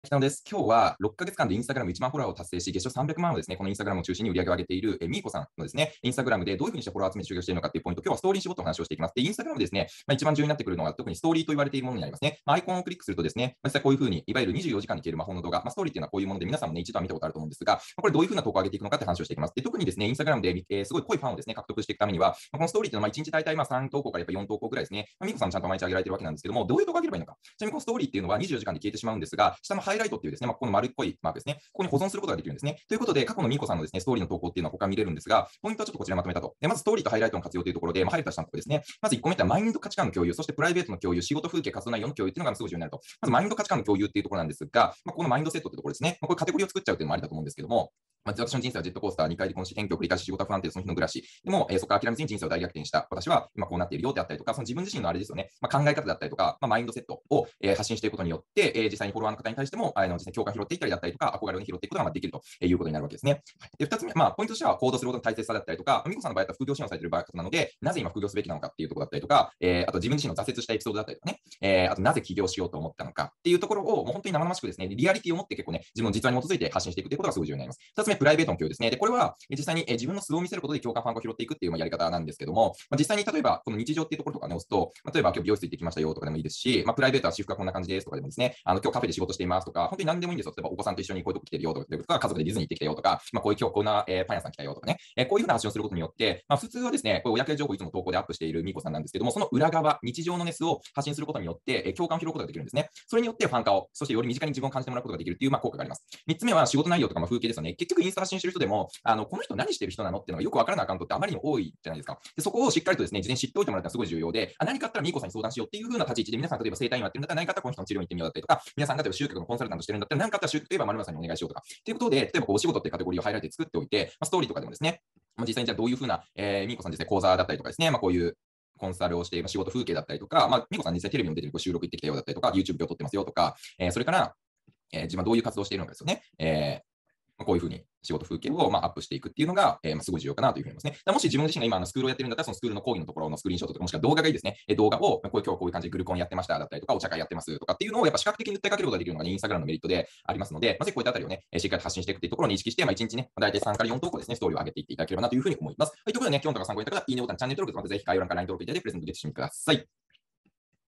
北野です。今日は6ヶ月間でインスタグラム1万フォロワーを達成し、月賞300万をですね、このインスタグラムを中心に売り上げを上げているミーコさんのですね、インスタグラムでどういうふうにしてフォロワー集めて修行しているのかっていうポイント、今日はストーリーに絞ってお話をしていきます。で、インスタグラムですね、一番重要になってくるのが特にストーリーと言われているものになりますね。アイコンをクリックするとですね、実際こういうふうに、いわゆる24時間に消える魔法の動画、ストーリーっていうのはこういうもので皆さんもね、一度は見たことあると思うんですが、これどういうふうな投稿を上げていくのかって話をしていきます。で、特にですね、インスタグラムで、すごい濃いファンをですね、獲得していくためには、このストーリーっていうのは1日大体3投稿からやっぱ4投稿ぐらいですね、ミーコさんちゃんと毎日上げられてるわけなんですけども、どういう動画を上げればいいのか。ちなみにこのストーリーっていうのは24時間で消えてしまうんですが、下のハイライトっていうですね、この丸っこいマークですね。ここに保存することができるんですね。ということで、過去のミーコさんのですね、ストーリーの投稿っていうのはここから見れるんですが、ポイントはちょっとこちらにまとめたと。で、まずストーリーとハイライトの活用というところで、ハイライトしたところですね。まず1個目ってマインド価値観の共有、そしてプライベートの共有、仕事風景、活動内容の共有っていうのがすごい重要になると。まずマインド価値観の共有っていうところなんですが、ここのマインドセットってところですね。これカテゴリーを作っちゃうっていうのもありだと思うんですけども、私の人生はジェットコースター、2回離婚し、転居を繰り返し仕事は不安定でその日の暮らし。でも、そこから諦めずに人生を大逆転した。私は今こうなっているよであったりとか、その自分自身のあれですよね、考え方だったりとか、マインドセットを、発信していくことによって、実際にフォロワーの方に対しても、実際に共感を拾っていったりだったりとか、憧れを拾っていくことができるということになるわけですね。で、2つ目、ポイントとしては行動することの大切さだったりとか、ミコさんの場合だったら副業支援をされている場合なので、なぜ今副業すべきなのかっていうところだったりとか、あと自分自身の挫折したエピソードだったりとかね、あとなぜ起業しようと思ったのかっていうところを、もう本当に生々しくですね、リアリティを持って結構ね、自分の実話に基づいて発信していくということがすごい重要になります。2つ目、プライベートの共有ですね。で、これは実際に自分の素を見せることで共感ファンを拾っていくっていうやり方なんですけども、実際に例えばこの日常っていうところとかね、押すと、例えば今日美容室行ってきましたよとかでもいいですし、プライベートは私服はこんな感じですとかでもですね、今日カフェで仕事していますとか、本当に何でもいいんですよ。例えばお子さんと一緒にこういうとこ来てるよとか、家族でディズニー行ってきたよとか、こういう今日こんな、パン屋さん来たよとかね、こういうふうな発信をすることによって、普通はですね、これ公情報をいつも投稿でアップしているミーコさんなんですけども、その裏側、日常のネスを発信することによって、共感を拾うことができるんですね。それによってファン化を、そしてより身近に自分を感じてもらうことができるっていう、効果があります。3つ目は仕事内容とか風景ですよね。結局インスタ発信してる人でも、この人何してる人なのっていうのがよくわからないアカウントってあまりにも多いじゃないですか。で、そこをしっかりとですね、事前に知っておいてもらったらすごい重要で、何かあったらミーコさんに相談しようっていう風な立ち位置で、皆さん例えば整体院やってるんだったら、何かあったらこの人の治療に行ってみようだったりとか、皆さんが例えば集客のコンサルタントしてるんだったら、何かあったら集客といえば丸村さんにお願いしようとか、っていうことで、例えばこうお仕事ってカテゴリーをハイライトで作っておいて、ストーリーとかでもですね、実際にじゃあどういう風な、ミーコさんですね、講座だったりとかですね、こういうコンサルをして、仕事風景だったりとか、ミコさん実際テレビにも出てる収録行ってきたよだったりとか、YouTube 今日撮ってますよとか、それから、自分はどういう活動をしているのかですよね。こういうふうに仕事風景をアップしていくっていうのが、すごい重要かなというふうに思いますね。もし自分自身が今スクールをやってるんだったら、そのスクールの講義のところのスクリーンショットとか、もしくは動画がいいですね。動画を、今日こういう感じでグルコンやってましただったりとか、お茶会やってますとかっていうのをやっぱ視覚的に訴えかけることができるのが、インスタグラムのメリットでありますので、ぜひこういったあたりをね、しっかり発信していくっていうところを認識して、1日ね、大体3から4投稿ですね、ストーリーを上げていっていただければなというふうに思います。はい、ということでね、今日のとか参考になった方、いいねボタン、チャンネル登録とぜひ概要欄から LINE 登録いただいてプレゼントゲットしてみてください。